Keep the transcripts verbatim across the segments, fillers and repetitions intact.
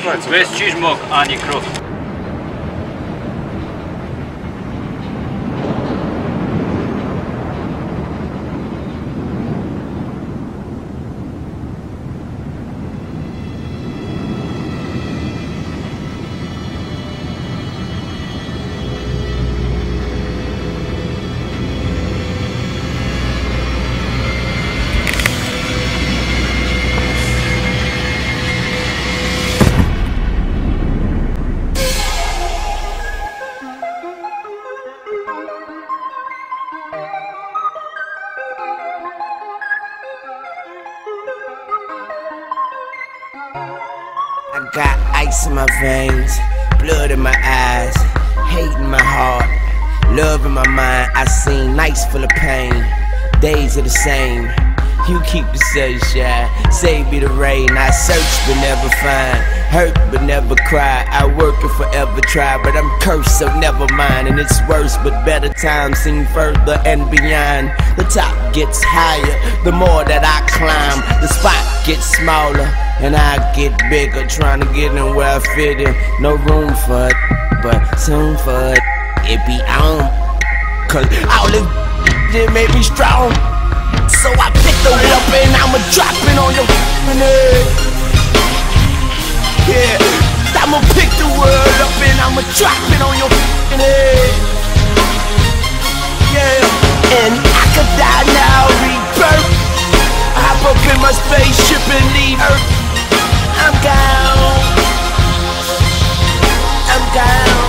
Bez čižmok ani kruh. I got ice in my veins, blood in my eyes, hate in my heart, love in my mind. I seen nights full of pain, days are the same. You keep the sunshine, save me the rain. I search but never find, hurt but never cry. I work and forever try, but I'm cursed, so never mind. And it's worse, but better times seem further and beyond. The top gets higher, the more that I climb. The spot gets smaller, and I get bigger, trying to get in where I fit in. No room for it, but soon for it, it be on. Cause all this it made me strong. So I picked the wheel up and I'ma drop it on your head. Yeah, I'ma pick the world up and I'ma drop it on your head. Yeah, and I could die now, rebirth. Hop up in my spaceship and leave Earth. I'm gone, I'm gone.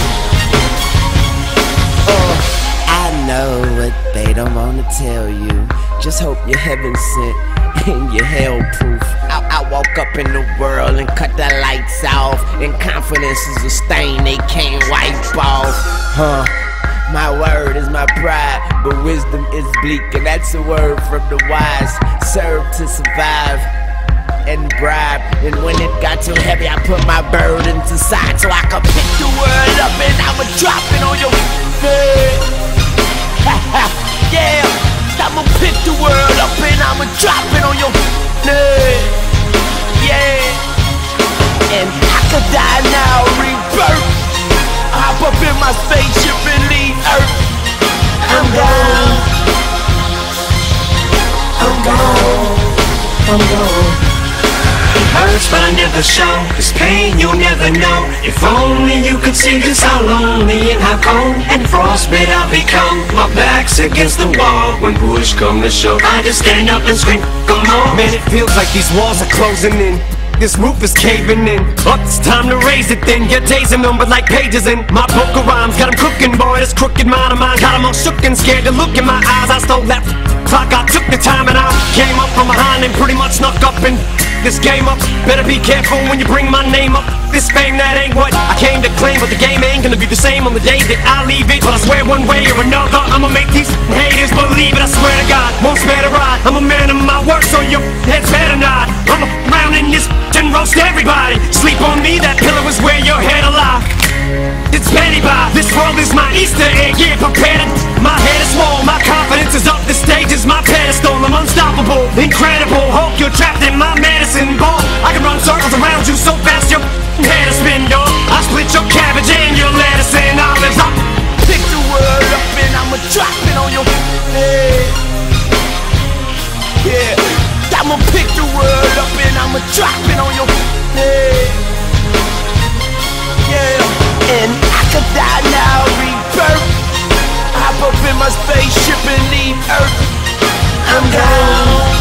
Oh, I know what they don't wanna tell you. Just hope you're heaven sent and you're hell proof. I, I walk up in the world and cut the lights off, and confidence is a stain they can't wipe off. Huh? My word is my pride, but wisdom is bleak, and that's a word from the wise. Serve to survive and bribe. And when it got too heavy, I put my burdens aside so I could pick the world up and I'ma drop it on your head. Yeah, I'ma pick the world up and I'ma drop it on your head. Yeah, and I could die now, rebirth. Hop up in my spaceship and leave Earth. I'm gone, I'm gone, I'm gone. Hurts but I never show, this pain you'll never know. If only you could see just how lonely and how cold and frostbite I've become. My back's against the wall, when push come to shove I just stand up and scream, come on. Man, it feels like these walls are closing in, this roof is caving in. Up, it's time to raise it then. Your days are numbered like pages in my book of rhymes. Got 'em cooking, boy, this crooked mind of mine. Got 'em all shook and scared to look in my eyes. I stole that clock, I took the time and I came up from behind and pretty much snuck up in this game up. Better be careful when you bring my name up. This fame, that ain't what I came to claim, but the game ain't gonna be the same on the day that I leave it. But I swear one way or another, I'ma make these haters believe it. I swear to God, won't spare the ride. I'm a man of my word, so your head's better not. I'm around in this and roast everybody. Sleep on me, that pillow is where your head alive. It's Betty Bob, this world is my Easter egg, yeah, prepared. My head is swole, my confidence is up, the stage is my pedestal. I'm unstoppable, incredible, hope you're trapped in my medicine ball. I can run circles around you so fast your head will spin, dog. I split your cabbage and your lettuce and olives. I'll pick the world up and I'ma drop it on your head. Yeah, I'ma pick the world up and I'ma drop it on your head. Yeah, and I could die now, rebirth. Hop up in my spaceship and leave Earth. I'm gone,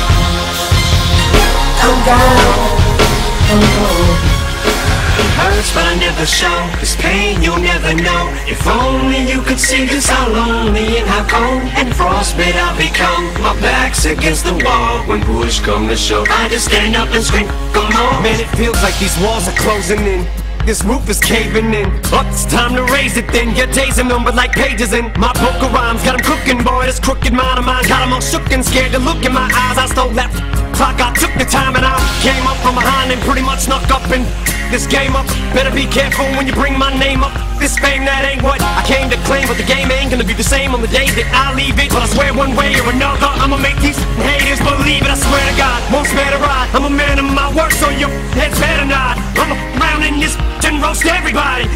I'm gone, I'm gone. Hurts but I never show, this pain you'll never know. If only you could see just how lonely and how cold and frostbite I've become. My back's against the wall, when push come to shove I just stand up and scream, come on. Man, it feels like these walls are closing in, this roof is caving in. Up, it's time to raise it then. Your days are numbered like pages in my book of rhymes. Got 'em cooking, boy, this crooked mind of mine. Got 'em all shook and scared to look in my eyes. I stole that clock, I took the time and I came up from behind and pretty much snuck up in this game up. Better be careful when you bring my name up. This fame, that ain't what I came to claim, but the game ain't gonna be the same on the day that I leave it. But I swear one way or another, I'ma make these haters believe it. I swear to God, won't spare the ride. I'm a man of my word, so your head's better not. I'm roast everybody.